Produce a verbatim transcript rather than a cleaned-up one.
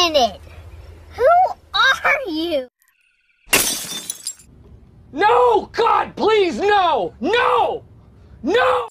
minute. Who are you? No! God, please, no! No! No!